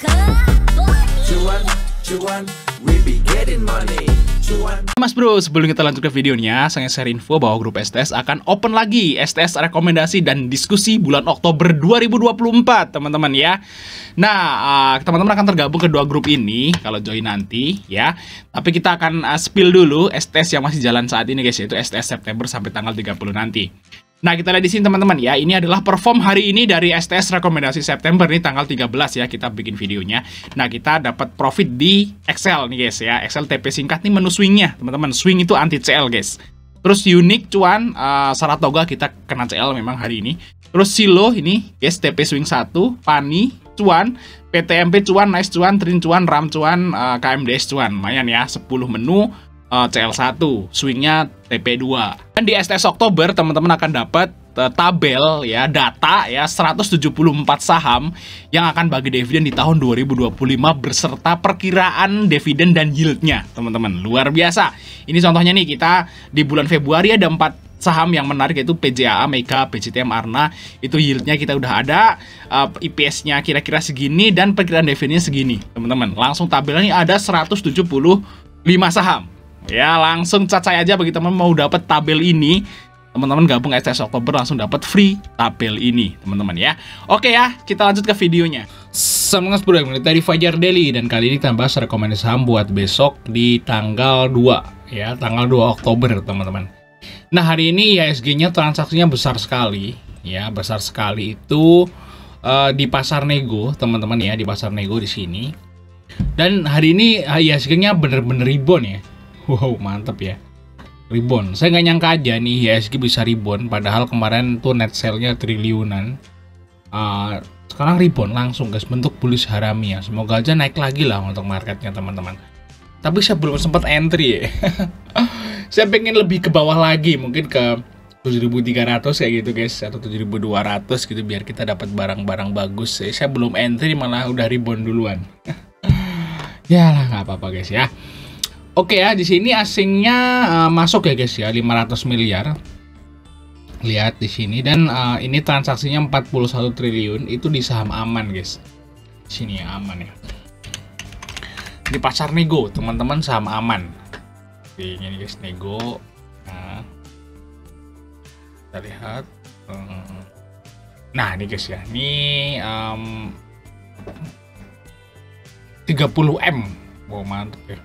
Cuan, cuan, we be getting money. Cuan. Mas bro, sebelum kita lanjut ke videonya, saya share info bahwa grup STS akan open lagi STS rekomendasi dan diskusi bulan Oktober 2024, teman-teman ya. Nah, teman-teman akan tergabung ke dua grup ini kalau join nanti ya. Tapi kita akan spill dulu STS yang masih jalan saat ini guys, yaitu STS September sampai tanggal 30 nanti. Nah, kita lihat di sini teman-teman ya. Ini adalah perform hari ini dari STS rekomendasi September nih tanggal 13 ya, kita bikin videonya. Nah, kita dapat profit di Excel nih guys ya. Excel TP singkat nih menu swingnya, teman-teman. Swing itu anti CL guys. Terus unik cuan Saratoga kita kena CL memang hari ini. Terus Silo ini guys TP swing 1, Pani cuan, PTMP cuan, Nice cuan, Trin cuan, Ram cuan, KMDS cuan. Lumayan ya, 10 menu CL1, swingnya TP2. Dan di STS Oktober teman-teman akan dapat tabel ya, data ya, 174 saham yang akan bagi dividen di tahun 2025 beserta perkiraan dividen dan yieldnya, teman-teman. Luar biasa. Ini contohnya nih, kita di bulan Februari ada 4 saham yang menarik, yaitu PJAA, Mega, PJTM, Arna. Itu yieldnya kita udah ada, IPS-nya kira-kira segini dan perkiraan dividennya segini, teman-teman. Langsung tabelnya ada 175 saham. Ya, langsung cacai aja bagi teman mau dapat tabel ini. Teman-teman gabung STS Oktober langsung dapat free tabel ini, teman-teman ya. Oke ya, kita lanjut ke videonya. Semangat bro, dari Fajar Daily, dan kali ini kita bahas rekomendasi saham buat besok di tanggal 2 ya, tanggal 2 Oktober, teman-teman. Nah, hari ini IHSG-nya transaksinya besar sekali ya, besar sekali itu di pasar nego, teman-teman ya, di pasar nego di sini. Dan hari ini IHSG-nya bener-bener rebound ya. Wow, mantep ya, rebound. Saya nggak nyangka aja nih IHSG bisa rebound, padahal kemarin tuh net sale-nya triliunan. Sekarang rebound langsung guys, bentuk bullish harami ya. Semoga aja naik lagi lah untuk marketnya, teman-teman. Tapi saya belum sempat entry ya. Saya pengen lebih ke bawah lagi, mungkin ke 7.300 kayak gitu guys, atau 7.200 gitu, biar kita dapat barang-barang bagus. Saya belum entry malah udah rebound duluan. Ya lah, nggak apa-apa guys ya. Oke ya, di sini asingnya masuk ya guys ya, 500 miliar. Lihat di sini, dan ini transaksinya 41 triliun, itu di saham aman guys. Sini ya, aman ya. Di pasar nego, teman-teman, saham aman. Ini guys, nego. Nah, kita lihat. Nah, ini guys ya. Ini 30M. Wow, mantap ya.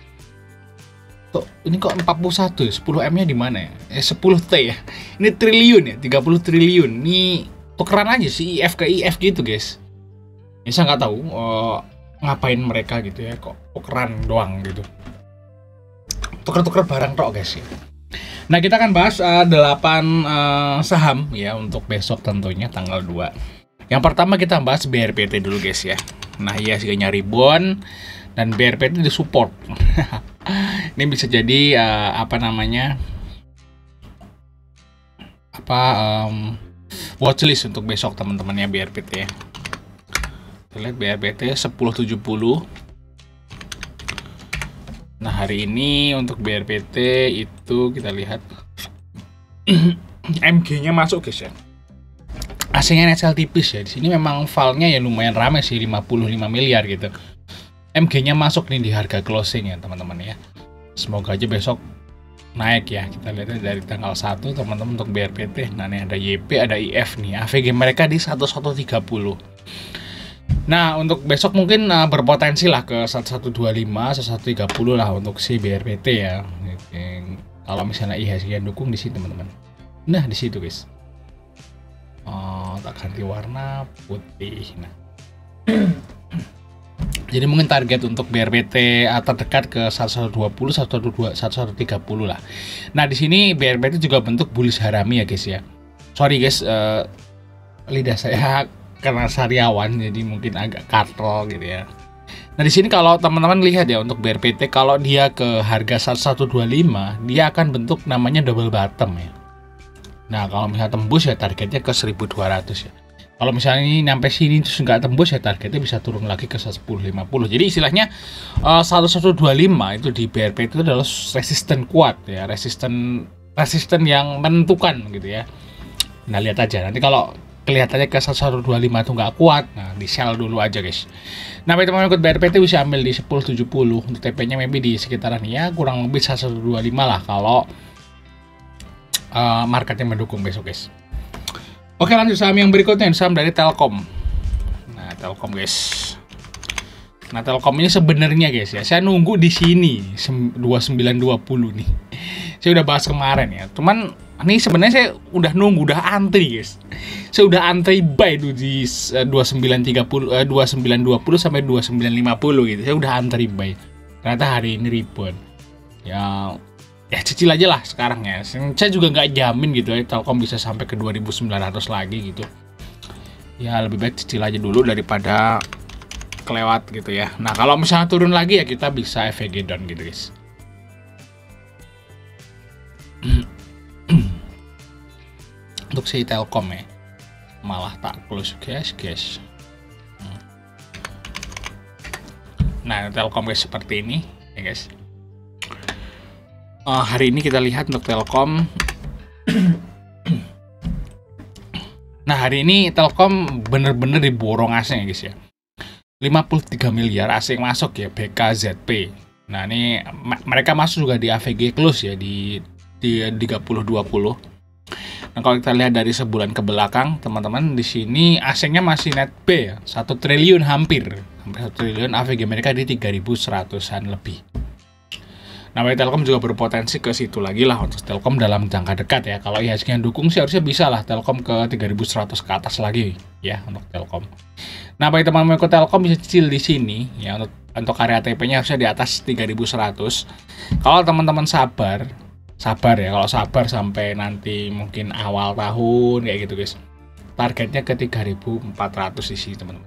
Ini kok 41 ya? 10M-nya di mana ya? 10T ya. Ini triliun ya, 30 triliun. Ini tukeran aja sih IF ke IF gitu, guys. Ya, saya nggak tahu ngapain mereka gitu ya, kok tukeran doang gitu. Tuker-tuker barang tok, guys ya. Nah, kita akan bahas 8 saham ya untuk besok tentunya tanggal 2. Yang pertama kita bahas BRPT dulu, guys ya. Nah, iya sih nyari bond dan BRPT di support. Ini bisa jadi watchlist untuk besok, teman-teman ya, BRPT ya. Kita lihat BRPT 1070. Nah, hari ini untuk BRPT itu kita lihat MG-nya masuk guys ya. Asingnya net sale tipis ya. Di sini memang file-nya ya lumayan ramai sih, 55 miliar gitu. MG-nya masuk nih di harga closing ya, teman-teman ya. Semoga aja besok naik ya. Kita lihatnya dari tanggal 1, teman-teman, untuk BRPT. Nah, ini ada YP, ada IF nih. AVG mereka di 1130. Nah, untuk besok mungkin berpotensi lah ke 1125, 1130 lah untuk si BRPT ya. Kalau misalnya IHSG yang dukung di sini, teman-teman. Nah, di situ guys. Tak ganti warna putih. Nah. Jadi mungkin target untuk BRPT terdekat ke 1120, 1130 lah. Nah, di sini BRPT juga bentuk bullish harami ya guys ya. Sorry guys, lidah saya karena sariawan jadi mungkin agak katrol gitu ya. Nah, di sini kalau teman-teman lihat ya untuk BRPT, kalau dia ke harga 1125, dia akan bentuk namanya double bottom ya. Nah, kalau misalnya tembus ya targetnya ke 1200 ya. Kalau misalnya ini sampai sini terus nggak tembus ya targetnya bisa turun lagi ke 1050. Jadi istilahnya 1125 itu di BRP itu adalah resisten kuat ya, resisten yang menentukan gitu ya. Nah, lihat aja nanti kalau kelihatannya ke 1125 tuh nggak kuat, nah di sell dulu aja guys. Nah bagi teman-teman ikut BRPT bisa ambil di 1070 untuk TP nya maybe di sekitaran ya kurang lebih 1125 lah kalau marketnya mendukung besok guys. Oke lanjut saham yang berikutnya, saham dari Telkom. Nah Telkom guys. Nah Telkom ini sebenarnya guys ya, saya nunggu di sini 2920 nih. Saya udah bahas kemarin ya. Cuman ini sebenarnya saya udah nunggu, udah antri guys. Saya udah antri buy tuh di 2920 sampai 2950 gitu. Saya udah antri buy. Ternyata hari ini rebound. Ya cicil aja lah sekarang ya. Saya juga nggak jamin gitu ya Telkom bisa sampai ke 2900 lagi gitu. Ya lebih baik cicil aja dulu daripada kelewat gitu ya. Nah kalau misalnya turun lagi ya kita bisa FVG down gitu guys. Untuk si Telkom ya malah tak close guys. Nah Telkom guys seperti ini ya guys. Hari ini kita lihat untuk Telkom. Nah hari ini Telkom bener-bener diborong asing ya guys ya. 53 miliar asing masuk ya BKZP. Nah ini mereka masuk juga di AVG close ya di 3020. Nah kalau kita lihat dari sebulan ke belakang teman-teman di sini asingnya masih net B ya 1 triliun hampir 1 triliun, AVG mereka di 3100-an lebih. Nah bagi Telkom juga berpotensi ke situ lagi lah untuk Telkom dalam jangka dekat ya. Kalau IHSG yang dukung sih harusnya bisa lah Telkom ke 3100 ke atas lagi ya untuk Telkom. Nah bagi teman-teman ikut Telkom bisa cicil di sini ya untuk area TP-nya harusnya di atas 3100. Kalau teman-teman sabar ya, kalau sabar sampai nanti mungkin awal tahun kayak gitu guys. Targetnya ke 3400 di sini teman-teman.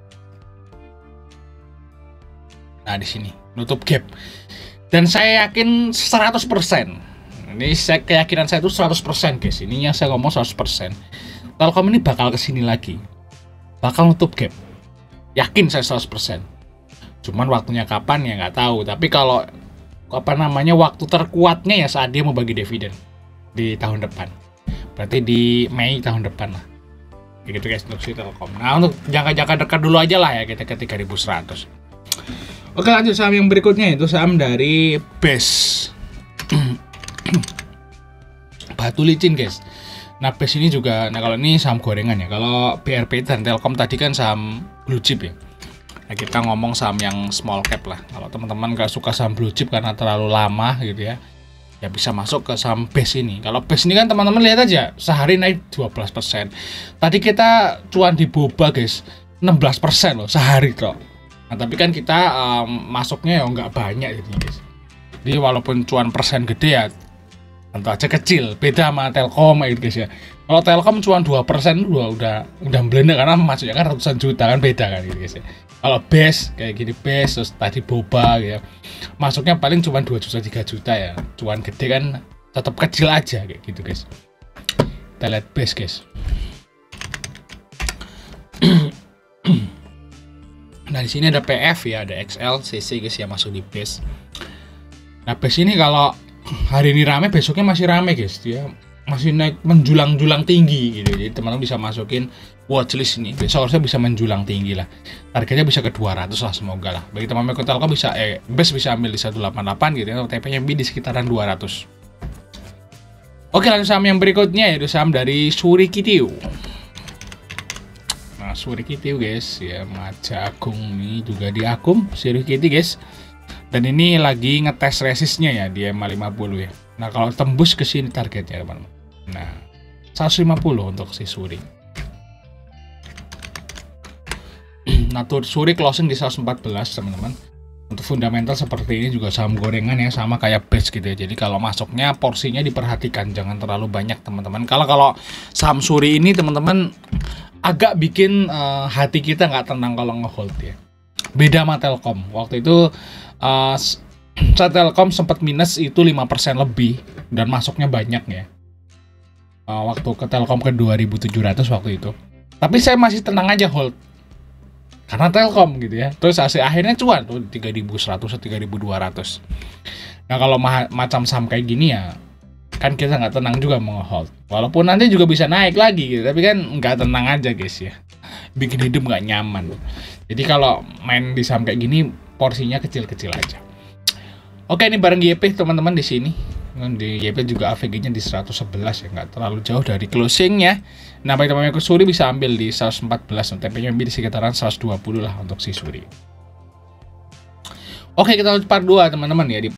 Nah di sini nutup gap. Dan saya yakin 100%. Ini keyakinan saya itu 100% guys. Ini yang saya ngomong 100%. Telkom ini bakal kesini lagi. Bakal nutup gap. Yakin saya 100%. Cuman waktunya kapan ya nggak tahu. Tapi kalau waktu terkuatnya ya saat dia mau bagi dividen di tahun depan. Berarti di Mei tahun depan lah. Gitu guys untuk si Telkom. Nah untuk jangka-jangka dekat dulu aja lah ya kita ke 3100. Oke lanjut saham yang berikutnya itu saham dari BES. Batu licin guys. Nah BES ini juga, nah kalau ini saham gorengan ya. Kalau BRP dan Telkom tadi kan saham blue chip ya. Nah kita ngomong saham yang small cap lah. Kalau teman-teman gak suka saham blue chip karena terlalu lama gitu ya, ya bisa masuk ke saham BES ini. Kalau BES ini kan teman-teman lihat aja sehari naik 12%. Tadi kita cuan di boba guys 16% loh sehari kok. Nah tapi kan kita masuknya ya nggak banyak gitu guys. Jadi walaupun cuan persen gede ya tentu aja kecil. Beda sama Telkom gitu guys ya. Kalau Telkom cuan 2% udah blender karena masuknya kan ratusan juta kan beda kan gitu guys ya. Kalau BES kayak gini BES terus tadi boba gitu ya. Masuknya paling cuma 2 juta 3 juta ya. Cuan gede kan tetap kecil aja kayak gitu guys. Kita lihat BES guys. Nah di sini ada PF ya, ada XL, CC guys ya masuk di BES. Nah BES ini kalau hari ini rame, besoknya masih rame guys. Dia masih naik menjulang-julang tinggi gitu. Jadi teman-teman bisa masukin watchlist ini. Besok harusnya bisa menjulang tinggi lah. Targetnya bisa ke 200 lah semoga lah. Bagi teman-teman ikut Telkom bisa BES bisa ambil di 188 gitu ya. TP-nya di sekitaran 200. Oke lanjut saham yang berikutnya yaitu saham dari Surikitiu. Surikitiu guys ya, Maja Agung ini juga di Akum Surikitiu guys. Dan ini lagi ngetes resistnya ya di MA50 ya. Nah kalau tembus ke sini targetnya teman-teman. Nah 150 untuk si Suri. Nah Suri closing di 114 teman-teman. Untuk fundamental seperti ini juga saham gorengan ya, sama kayak BES gitu ya. Jadi kalau masuknya porsinya diperhatikan, jangan terlalu banyak teman-teman. Kalau saham Suri ini teman-teman agak bikin hati kita nggak tenang kalau ngehold ya. Beda sama Telkom. Waktu itu Telkom sempat minus itu 5% lebih dan masuknya banyak ya. Waktu ke Telkom ke 2.700 waktu itu. Tapi saya masih tenang aja hold. Karena Telkom gitu ya. Terus akhirnya cuan tuh 3.100 atau 3.200. Nah kalau macam saham kayak gini ya kan kita nggak tenang juga mau hold. Walaupun nanti juga bisa naik lagi gitu, tapi kan nggak tenang aja guys ya. Bikin hidup nggak nyaman. Jadi kalau main di saham kayak gini porsinya kecil-kecil aja. Oke, ini bareng YP teman-teman di sini. Di YP juga AVG-nya di 111 ya, nggak terlalu jauh dari closing-nya. Nah, bagi teman-teman yang Suri bisa ambil di 114, TP-nya di sekitaran 120 lah untuk si Suri. Oke, kita lanjut part 2 teman-teman ya. Di